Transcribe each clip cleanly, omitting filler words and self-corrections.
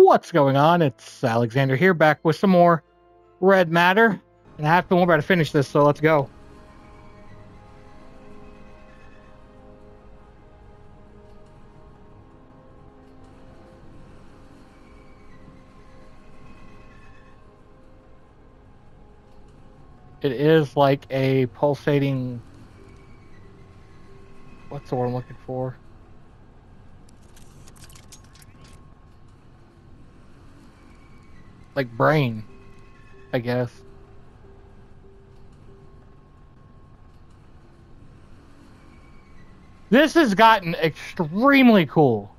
What's going on? It's Alexander here, back with some more Red Matter. And I have to remember to finish this, so let's go. It is like a pulsating... What's the word I'm looking for? Like brain, I guess. This has gotten extremely cool.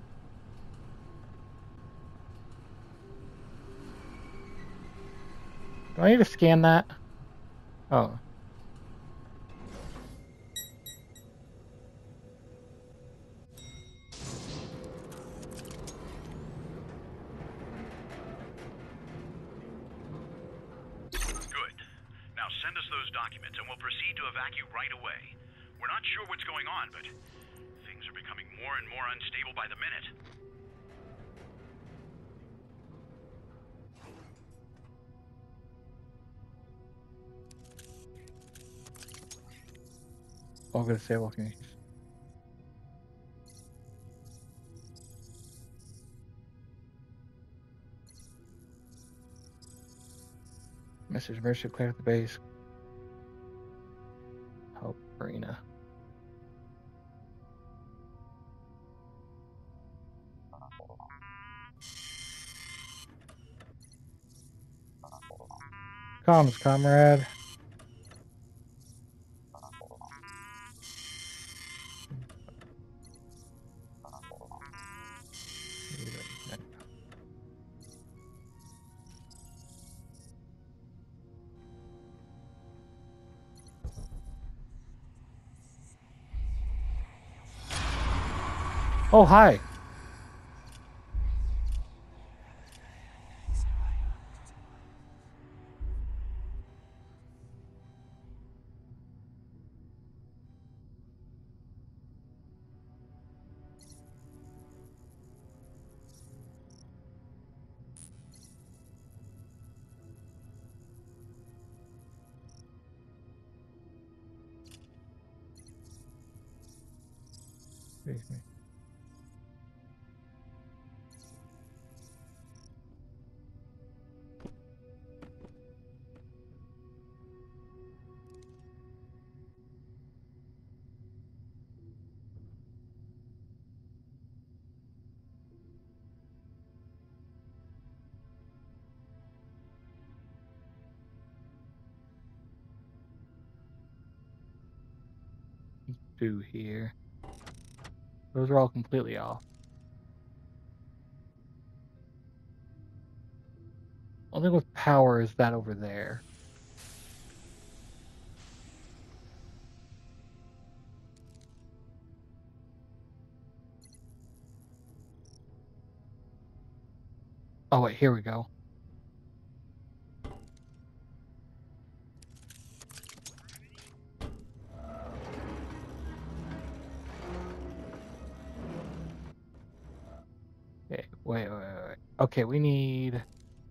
Do I need to scan that? Oh. Send us those documents and we'll proceed to evacuate right away. We're not sure what's going on, but things are becoming more and more unstable by the minute. I'm gonna say okay. Message Mercer clear at the base. Help Arena. Comms, comrade. Oh, hi. Excuse me. Do here. Those are all completely off. Only with power is that over there. Oh wait, here we go. Okay, wait. Okay, we need...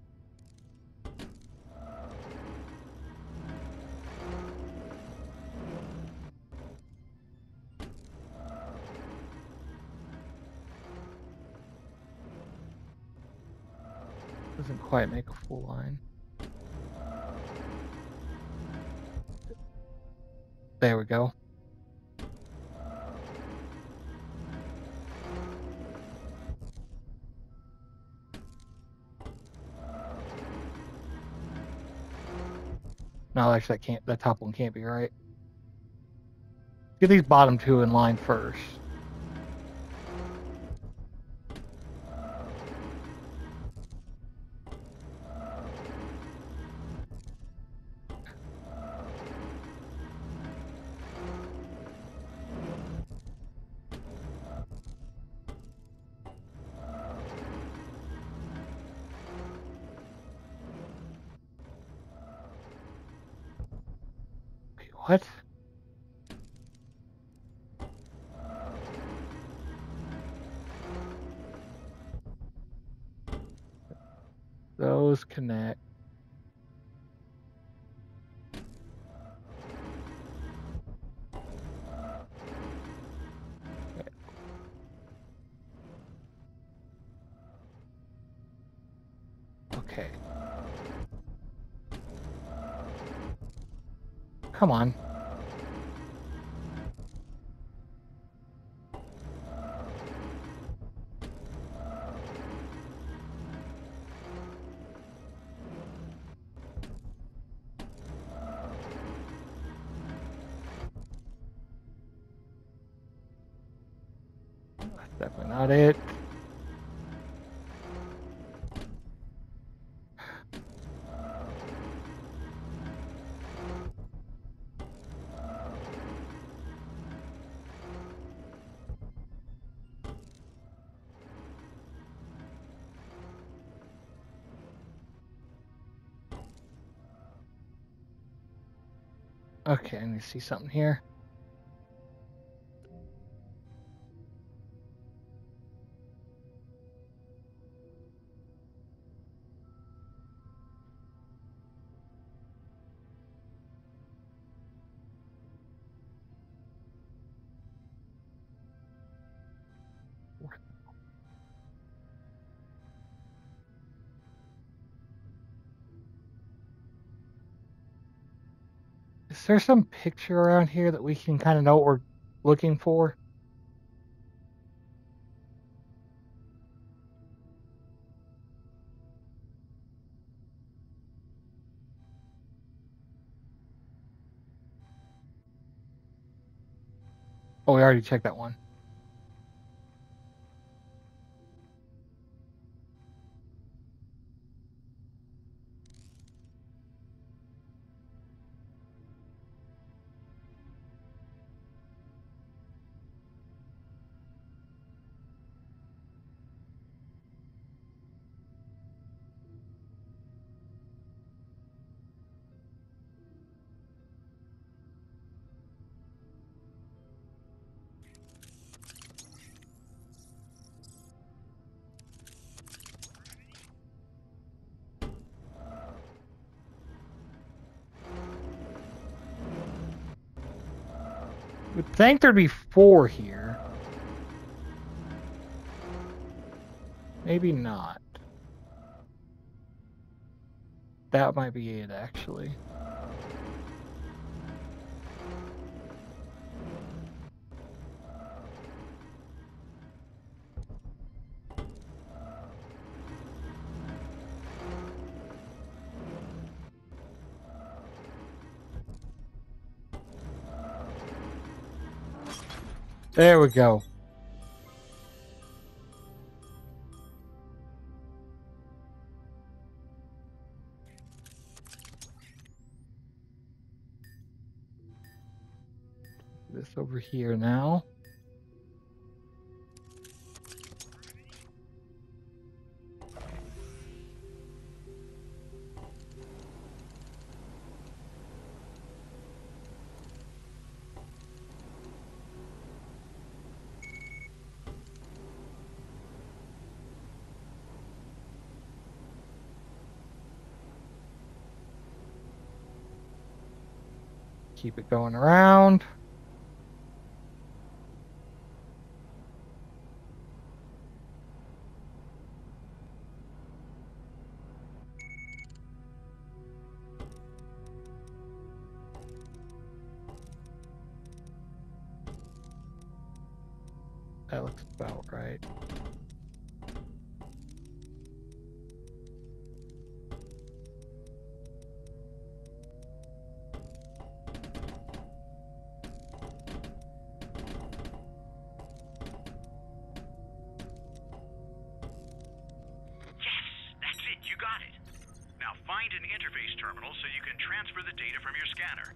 Doesn't quite make a full line. There we go. No, actually, that top one can't be right. Get these bottom two in line first. Wait, what? connect. Okay. Come on. That's definitely not it. Okay, let me see something here. Is there some picture around here that we can kind of know what we're looking for? Oh, we already checked that one. Would think there'd be 4 here. Maybe not. That might be it, actually. There we go. This over here now. Keep it going around. That looks about right. Find an interface terminal so you can transfer the data from your scanner.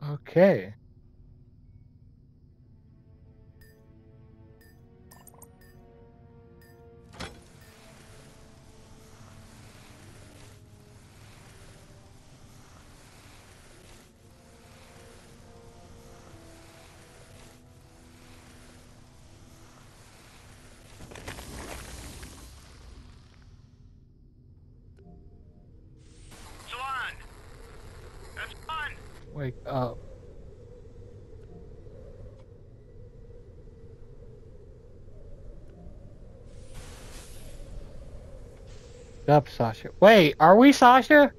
Okay. Salon! Epsilon! Wake up. Up, Sasha. Wait, are we Sasha?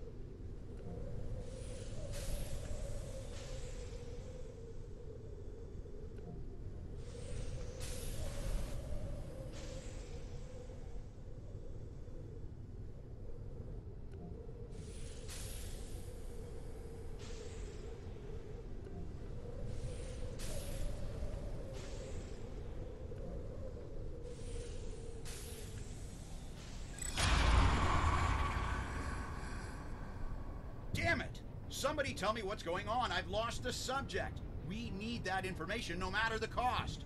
Damn it! Somebody tell me what's going on. I've lost the subject. We need that information no matter the cost.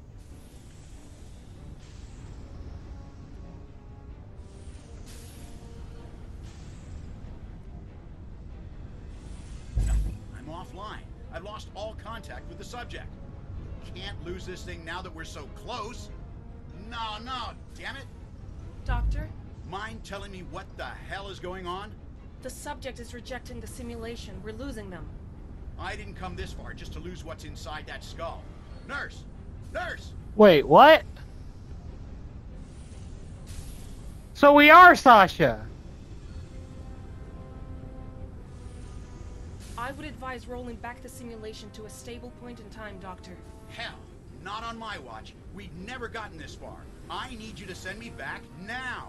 No, I'm offline. I've lost all contact with the subject. Can't lose this thing now that we're so close. No, damn it. Doctor, Mind telling me what the hell is going on? the subject is rejecting the simulation. We're losing them. I didn't come this far just to lose what's inside that skull. Nurse! Nurse! Wait, what? So we are Sasha. I would advise rolling back the simulation to a stable point in time, Doctor. Hell, not on my watch. We'd never gotten this far. I need you to send me back now.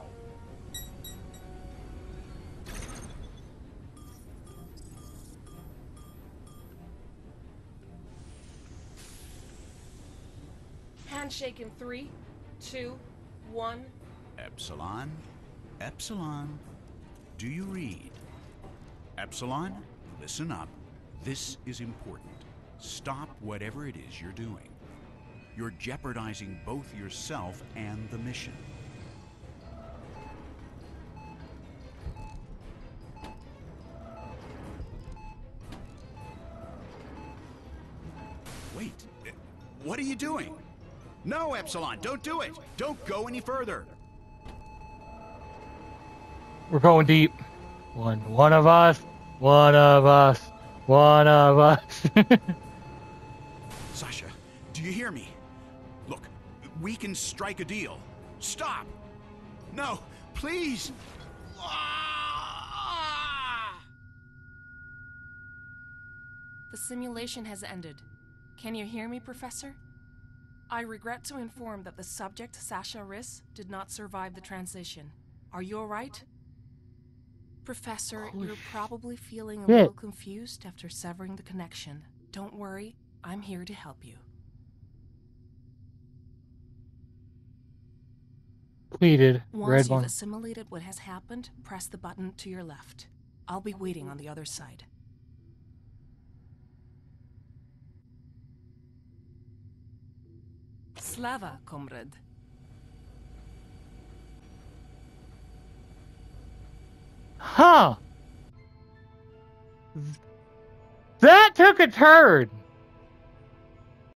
Handshake in 3, 2, 1. Epsilon? Epsilon? Do you read? Epsilon, listen up. This is important. Stop whatever it is you're doing. You're jeopardizing both yourself and the mission. Wait, what are you doing? No, Epsilon, don't do it! Don't go any further! We're going deep. One of us. One of us. One of us. Sasha, do you hear me? Look, we can strike a deal. Stop! No, please! Ah! The simulation has ended. Can you hear me, Professor? I regret to inform that the subject, Sasha Riss, did not survive the transition. Are you alright? Professor, you're probably feeling a little confused after severing the connection. Don't worry, I'm here to help you. Completed. Once Red you've one. assimilated what has happened, press the button to your left. I'll be waiting on the other side. Slava, comrade. Huh. That took a turn.